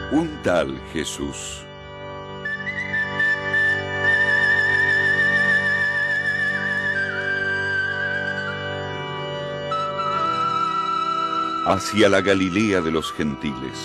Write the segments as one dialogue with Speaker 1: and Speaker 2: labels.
Speaker 1: Un tal Jesús. Hacia la Galilea de los gentiles.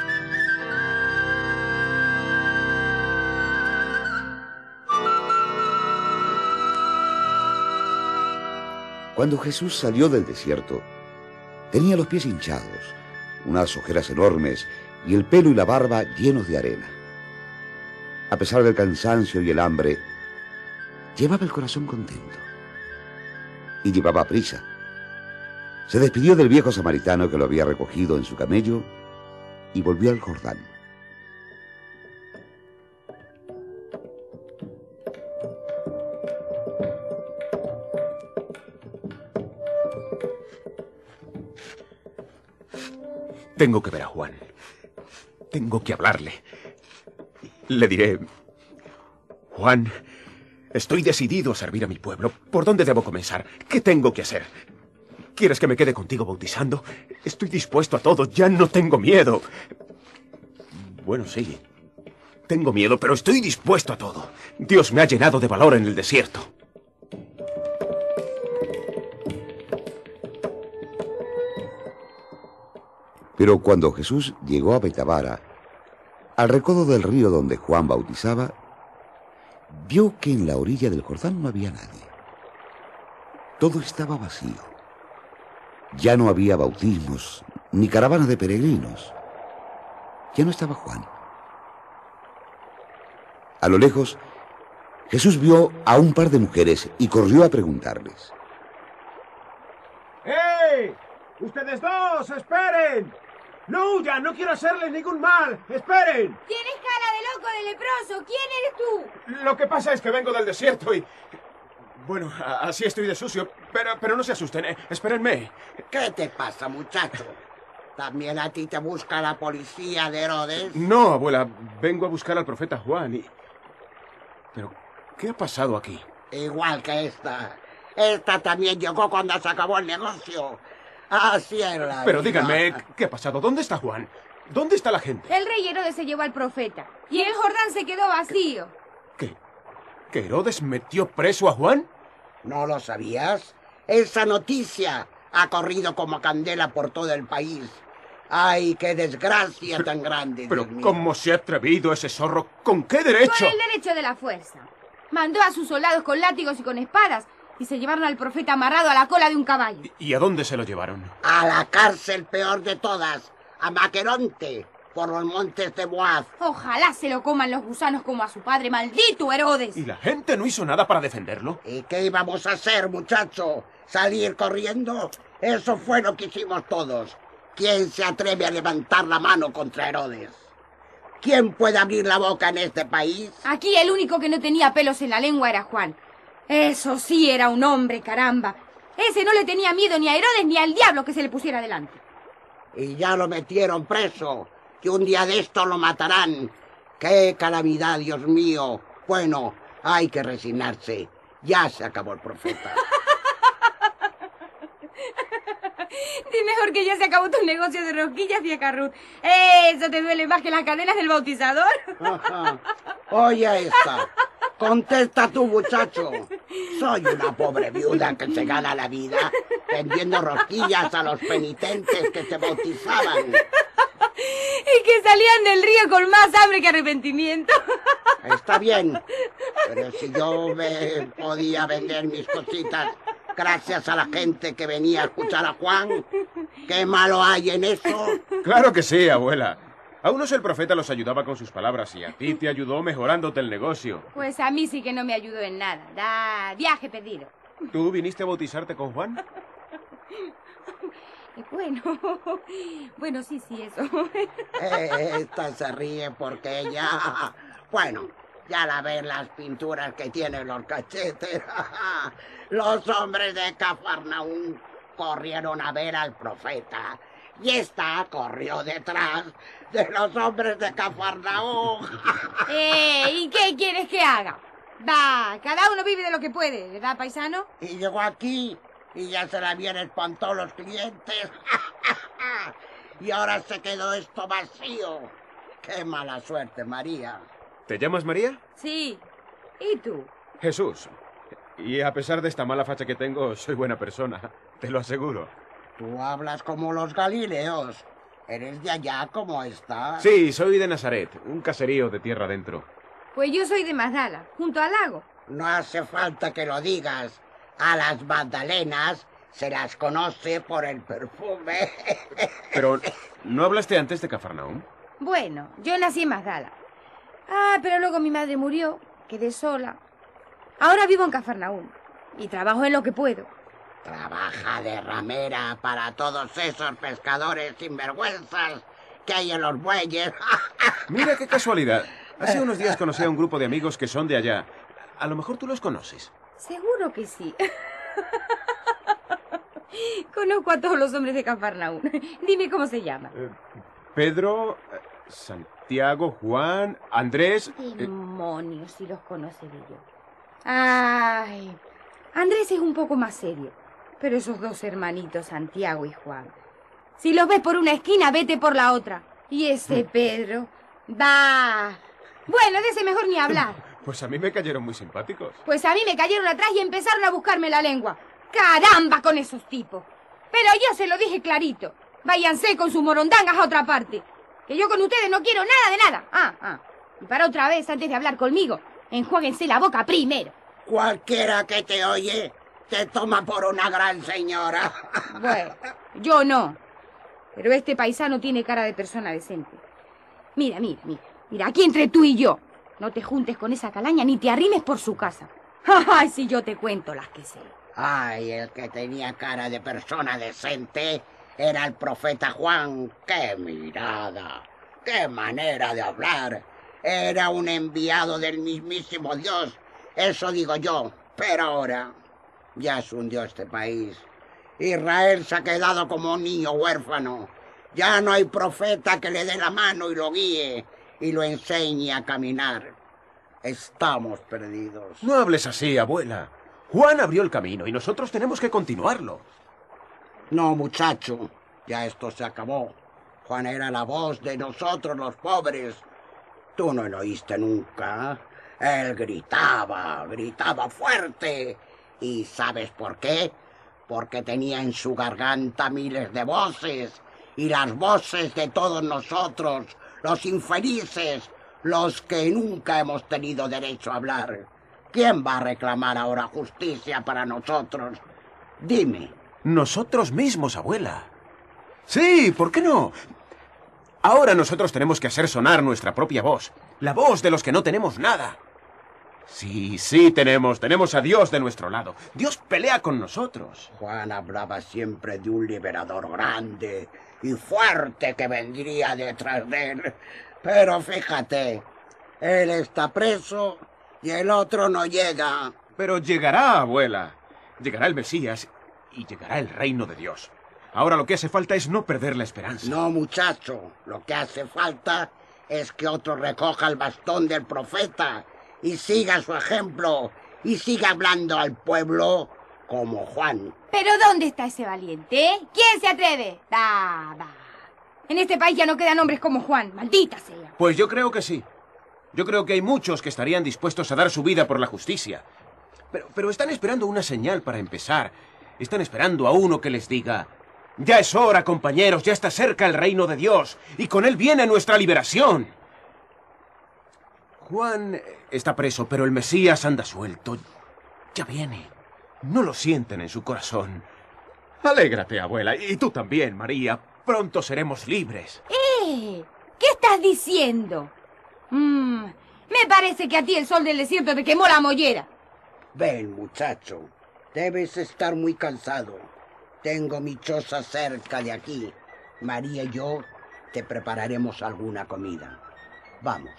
Speaker 2: Cuando Jesús salió del desierto, tenía los pies hinchados, unas ojeras enormes y el pelo y la barba llenos de arena. A pesar del cansancio y el hambre, llevaba el corazón contento. Y llevaba prisa. Se despidió del viejo samaritano que lo había recogido en su camello y volvió al Jordán.
Speaker 3: Tengo que ver a Juan. Tengo que hablarle. Le diré: Juan, estoy decidido a servir a mi pueblo. ¿Por dónde debo comenzar? ¿Qué tengo que hacer? ¿Quieres que me quede contigo bautizando? Estoy dispuesto a todo. Ya no tengo miedo. Bueno, sí. Tengo miedo, pero estoy dispuesto a todo. Dios me ha llenado de valor en el desierto.
Speaker 2: Pero cuando Jesús llegó a Betabara, al recodo del río donde Juan bautizaba, vio que en la orilla del Jordán no había nadie. Todo estaba vacío. Ya no había bautismos, ni caravanas de peregrinos. Ya no estaba Juan. A lo lejos, Jesús vio a un par de mujeres y corrió a preguntarles:
Speaker 4: ¡Hey! ¡Ustedes dos! ¡Esperen! ¡No huyan! ¡No quiero hacerles ningún mal! ¡Esperen!
Speaker 5: Tienes cara de loco, de leproso. ¿Quién eres tú?
Speaker 3: Lo que pasa es que vengo del desierto y... Bueno, así estoy de sucio, pero no se asusten. Espérenme.
Speaker 6: ¿Qué te pasa, muchacho? ¿También a ti te busca la policía de Herodes?
Speaker 3: No, abuela. Vengo a buscar al profeta Juan y... Pero, ¿qué ha pasado aquí?
Speaker 6: Igual que esta. Esta también llegó cuando se acabó el negocio. Así es la
Speaker 3: Pero
Speaker 6: vida.
Speaker 3: díganme, ¿qué ha pasado? ¿Dónde está Juan? ¿Dónde está la gente?
Speaker 5: El rey Herodes se llevó al profeta y el Jordán se quedó vacío.
Speaker 3: ¿Qué? ¿Que Herodes metió preso a Juan?
Speaker 6: ¿No lo sabías? Esa noticia ha corrido como candela por todo el país. ¡Ay, qué desgracia tan grande!
Speaker 3: Pero
Speaker 6: Dios mío.
Speaker 3: ¿cómo se ha atrevido ese zorro? ¿Con qué derecho?
Speaker 5: Con el derecho de la fuerza. Mandó a sus soldados con látigos y con espadas y se llevaron al profeta amarrado a la cola de un caballo.
Speaker 3: ¿Y a dónde se lo llevaron?
Speaker 6: A la cárcel peor de todas, a Maqueronte, por los montes de Moab.
Speaker 5: Ojalá se lo coman los gusanos como a su padre, maldito Herodes.
Speaker 3: ¿Y la gente no hizo nada para defenderlo?
Speaker 6: ¿Y qué íbamos a hacer, muchacho? ¿Salir corriendo? Eso fue lo que hicimos todos. ¿Quién se atreve a levantar la mano contra Herodes? ¿Quién puede abrir la boca en este país?
Speaker 5: Aquí el único que no tenía pelos en la lengua era Juan. Eso sí era un hombre, caramba. Ese no le tenía miedo ni a Herodes ni al diablo que se le pusiera delante.
Speaker 6: Y ya lo metieron preso, que un día de esto lo matarán. ¡Qué calamidad, Dios mío! Bueno, hay que resignarse. Ya se acabó el profeta.
Speaker 5: Di mejor que ya se acabó tu negocio de rosquillas, vieja Ruth. Eso te duele más que las cadenas del bautizador.
Speaker 6: Oye esta. Contesta tú, muchacho. Soy una pobre viuda que se gana la vida vendiendo rosquillas a los penitentes que se bautizaban.
Speaker 5: Y que salían del río con más hambre que arrepentimiento.
Speaker 6: Está bien, pero si yo podía vender mis cositas gracias a la gente que venía a escuchar a Juan, ¿qué malo hay en eso?
Speaker 3: Claro que sí, abuela. A unos el profeta los ayudaba con sus palabras y a ti te ayudó mejorándote el negocio.
Speaker 5: Pues a mí sí que no me ayudó en nada. Da viaje perdido.
Speaker 3: ¿Tú viniste a bautizarte con Juan?
Speaker 5: Bueno, sí, eso.
Speaker 6: Esta se ríe porque ella... Bueno, ya la ven las pinturas que tienen los cachetes. Los hombres de Cafarnaúm corrieron a ver al profeta. Y esta corrió detrás de los hombres de Cafarnaúm.
Speaker 5: ¿Y qué quieres que haga? Va, cada uno vive de lo que puede, ¿verdad, paisano?
Speaker 6: Y llegó aquí y ya se le habían espantado los clientes. Y ahora se quedó esto vacío. ¡Qué mala suerte, María!
Speaker 3: ¿Te llamas María?
Speaker 5: Sí. ¿Y tú?
Speaker 3: Jesús. Y a pesar de esta mala facha que tengo, soy buena persona. Te lo aseguro.
Speaker 6: Tú hablas como los galileos. ¿Eres de allá como estás?
Speaker 3: Sí, soy de Nazaret, un caserío de tierra adentro.
Speaker 5: Pues yo soy de Magdala, junto al lago.
Speaker 6: No hace falta que lo digas. A las magdalenas se las conoce por el perfume.
Speaker 3: Pero, ¿no hablaste antes de Cafarnaúm?
Speaker 5: Bueno, yo nací en Magdala. Pero luego mi madre murió, quedé sola. Ahora vivo en Cafarnaúm y trabajo en lo que puedo.
Speaker 6: Trabaja de ramera para todos esos pescadores sinvergüenzas que hay en los muelles.
Speaker 3: Mira qué casualidad. Hace unos días conocí a un grupo de amigos que son de allá. A lo mejor tú los conoces.
Speaker 5: Seguro que sí. Conozco a todos los hombres de Cafarnaúm. Dime cómo se llaman.
Speaker 3: Pedro, Santiago, Juan, Andrés...
Speaker 5: Demonios, si los conoceré yo. Ay, Andrés es un poco más serio. Pero esos dos hermanitos, Santiago y Juan, si los ves por una esquina, vete por la otra. Y ese Pedro, va. Bueno, de ese mejor ni hablar.
Speaker 3: Pues a mí me cayeron muy simpáticos.
Speaker 5: Pues a mí me cayeron atrás y empezaron a buscarme la lengua. ¡Caramba con esos tipos! Pero yo se lo dije clarito. Váyanse con sus morondangas a otra parte. Que yo con ustedes no quiero nada de nada. Y para otra vez, antes de hablar conmigo, enjuáguense la boca primero.
Speaker 6: Cualquiera que te oye te toma por una gran señora.
Speaker 5: Bueno, yo no. Pero este paisano tiene cara de persona decente. Mira, aquí entre tú y yo. No te juntes con esa calaña ni te arrimes por su casa. Ay, si yo te cuento las que sé.
Speaker 6: Ay, el que tenía cara de persona decente era el profeta Juan. ¡Qué mirada! ¡Qué manera de hablar! Era un enviado del mismísimo Dios. Eso digo yo. Pero ahora ya se hundió este país. Israel se ha quedado como un niño huérfano. Ya no hay profeta que le dé la mano y lo guíe y lo enseñe a caminar. Estamos perdidos.
Speaker 3: No hables así, abuela. Juan abrió el camino y nosotros tenemos que continuarlo.
Speaker 6: No, muchacho, ya esto se acabó. Juan era la voz de nosotros los pobres. Tú no lo oíste nunca. Él gritaba fuerte. ¿Y sabes por qué? Porque tenía en su garganta miles de voces. Y las voces de todos nosotros, los infelices, los que nunca hemos tenido derecho a hablar. ¿Quién va a reclamar ahora justicia para nosotros? Dime.
Speaker 3: Nosotros mismos, abuela. Sí, ¿por qué no? Ahora nosotros tenemos que hacer sonar nuestra propia voz. La voz de los que no tenemos nada. Sí, tenemos a Dios de nuestro lado. Dios pelea con nosotros.
Speaker 6: Juan hablaba siempre de un liberador grande y fuerte que vendría detrás de él. Pero fíjate, él está preso y el otro no llega.
Speaker 3: Pero llegará, abuela. Llegará el Mesías y llegará el reino de Dios. Ahora lo que hace falta es no perder la esperanza.
Speaker 6: No, muchacho. Lo que hace falta es que otro recoja el bastón del profeta y siga su ejemplo y siga hablando al pueblo como Juan.
Speaker 5: ¿Pero dónde está ese valiente, ¿Quién se atreve? Va. En este país ya no quedan hombres como Juan, maldita sea.
Speaker 3: Pues yo creo que sí. Yo creo que hay muchos que estarían dispuestos a dar su vida por la justicia. Pero están esperando una señal para empezar. Están esperando a uno que les diga: ya es hora, compañeros, ya está cerca el reino de Dios, y con él viene nuestra liberación. Juan está preso, pero el Mesías anda suelto. Ya viene. No lo sienten en su corazón. Alégrate, abuela, y tú también, María. Pronto seremos libres.
Speaker 5: ¿Qué estás diciendo? Me parece que a ti el sol del desierto te quemó la mollera.
Speaker 6: Ven, muchacho, debes estar muy cansado. Tengo mi choza cerca de aquí. María y yo te prepararemos alguna comida. Vamos.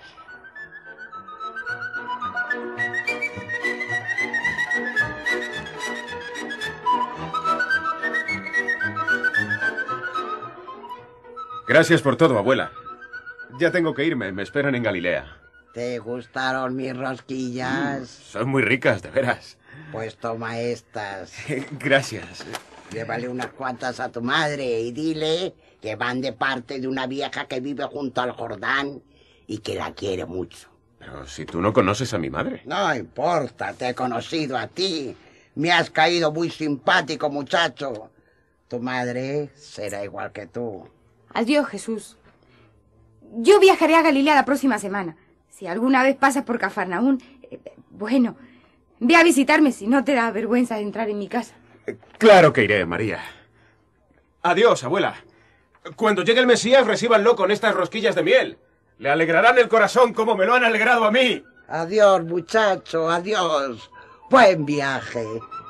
Speaker 3: Gracias por todo, abuela. Ya tengo que irme, me esperan en Galilea.
Speaker 6: ¿Te gustaron mis rosquillas?
Speaker 3: Son muy ricas, de veras.
Speaker 6: Pues toma estas.
Speaker 3: Gracias.
Speaker 6: Llévale unas cuantas a tu madre y dile que van de parte de una vieja que vive junto al Jordán y que la quiere mucho.
Speaker 3: Pero si tú no conoces a mi madre.
Speaker 6: No importa, te he conocido a ti. Me has caído muy simpático, muchacho. Tu madre será igual que tú.
Speaker 5: Adiós, Jesús. Yo viajaré a Galilea la próxima semana. Si alguna vez pasas por Cafarnaún, bueno, ve a visitarme si no te da vergüenza de entrar en mi casa.
Speaker 3: Claro que iré, María. Adiós, abuela. Cuando llegue el Mesías, recíbanlo con estas rosquillas de miel. Le alegrarán el corazón como me lo han alegrado a mí.
Speaker 6: Adiós, muchacho, adiós. Buen viaje.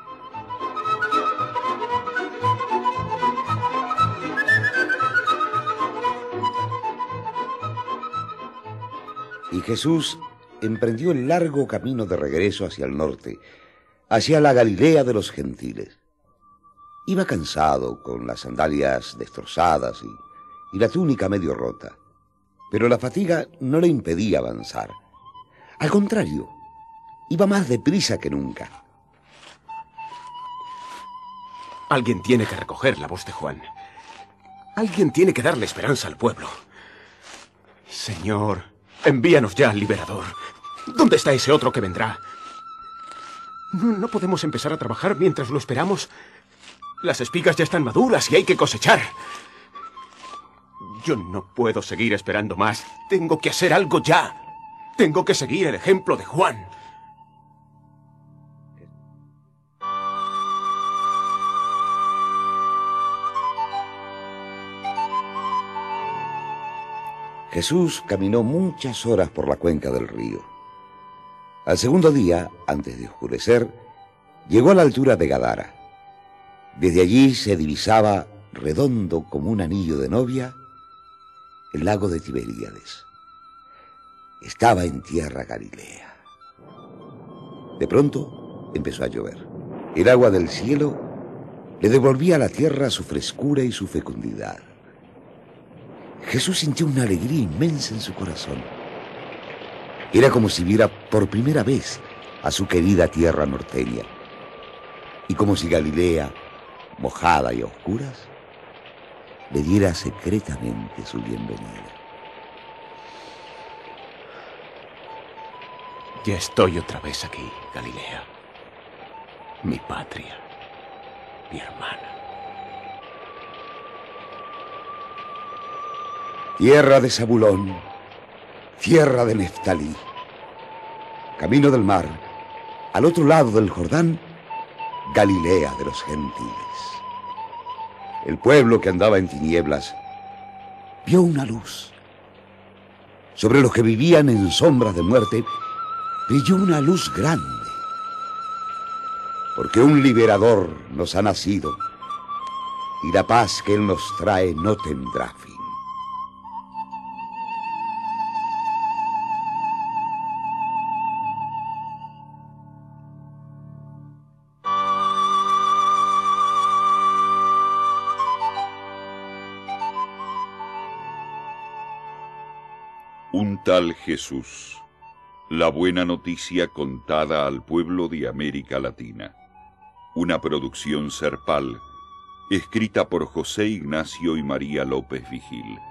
Speaker 2: Y Jesús emprendió el largo camino de regreso hacia el norte, hacia la Galilea de los gentiles. Iba cansado, con las sandalias destrozadas y la túnica medio rota, pero la fatiga no le impedía avanzar. Al contrario, iba más deprisa que nunca.
Speaker 3: Alguien tiene que recoger la voz de Juan. Alguien tiene que darle esperanza al pueblo. Señor, envíanos ya al liberador. ¿Dónde está ese otro que vendrá? No podemos empezar a trabajar mientras lo esperamos. Las espigas ya están maduras y hay que cosechar. Yo no puedo seguir esperando más. Tengo que hacer algo ya. Tengo que seguir el ejemplo de Juan.
Speaker 2: Jesús caminó muchas horas por la cuenca del río. Al segundo día, antes de oscurecer, llegó a la altura de Gadara. Desde allí se divisaba, redondo como un anillo de novia, el lago de Tiberíades. Estaba en tierra Galilea. De pronto empezó a llover. El agua del cielo le devolvía a la tierra su frescura y su fecundidad. Jesús sintió una alegría inmensa en su corazón. Era como si viera por primera vez a su querida tierra norteña, y como si Galilea, mojada y a oscuras, le diera secretamente su bienvenida.
Speaker 3: Ya estoy otra vez aquí, Galilea. Mi patria, mi hermana.
Speaker 2: Tierra de Zabulón, tierra de Neftalí, camino del mar, al otro lado del Jordán, Galilea de los gentiles. El pueblo que andaba en tinieblas vio una luz. Sobre los que vivían en sombras de muerte brilló una luz grande. Porque un liberador nos ha nacido y la paz que él nos trae no tendrá fin.
Speaker 1: Un tal Jesús. La buena noticia contada al pueblo de América Latina. Una producción Serpal, escrita por José Ignacio y María López Vigil.